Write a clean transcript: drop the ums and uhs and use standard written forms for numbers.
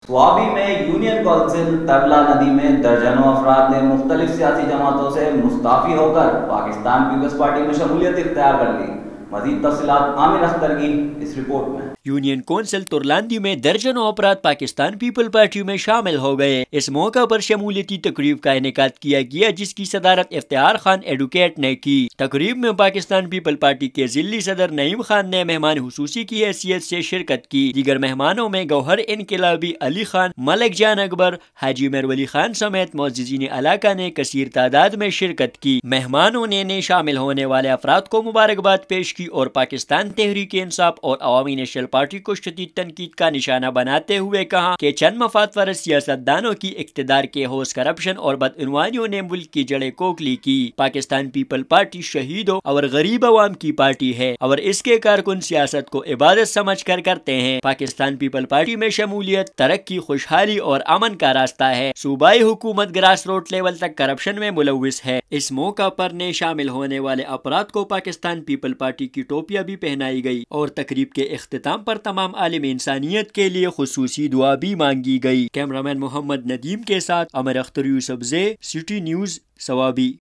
وابی میں union council ترلا ندی میں درجنوں افراد نے مختلف سیاسی جماعتوں سے مستعفی ہو کر پاکستان پیپلز پارٹی میں شمولیت اختیار کر لی۔ مزید تفصیلات عامر اختر کی اس رپورٹ میں۔ یونین کونسل ترلاندی میں درجنوں افراد پاکستان پیپل پارٹی میں شامل ہو گئے۔ اس موقع پر شمولیتی تقریب کا انعقاد کیا گیا جس کی صدارت افتخار خان ایڈوکیٹ نے کی۔ تقریب میں پاکستان پیپل پارٹی کے ضلعی صدر نعیم خان نے مہمان خصوصی کی حیثیت سے شرکت کی۔ دیگر مہمانوں میں گوہر انقلابی، علی خان، ملک جان اکبر، حاجی میر ولی خان سمیت معززین علاقہ نے کثیر تعداد میں شرکت کی۔ مہمانوں نے شامل ہونے والے افراد کو مبارکباد پیش کی اور پاکستان تحریک انصاف اور عوامی نیشنل پارٹی کو شدید تنقید کا نشانہ بناتے ہوئے کہا کہ چند مفاد پرست سیاستدانوں کی اقتدار کے حوض کرپشن اور بدعنوانیوں نے ملک کی جڑیں کھوکھلی کی۔ پاکستان پیپل پارٹی شہیدوں اور غریب عوام کی پارٹی ہے اور اس کے کارکن سیاست کو عبادت سمجھ کر کرتے ہیں۔ پاکستان پیپل پارٹی میں شمولیت ترقی، خوشحالی اور امن کا راستہ ہے۔ صوبائی حکومت گراس روٹ لیول تک کرپشن میں ملوث ہے۔ اس موقع پر شامل ہونے والے افراد کو پاکستان پیپل پارٹی کی ٹوپیاں بھی پہنائی گئی اور تقریب کے اختتام پر تمام عالم انسانیت کے لیے خصوصی دعا بھی مانگی گئی۔ کیمرامین محمد ندیم کے ساتھ Amir Akhtar, Yousafzai, city news, Swabi.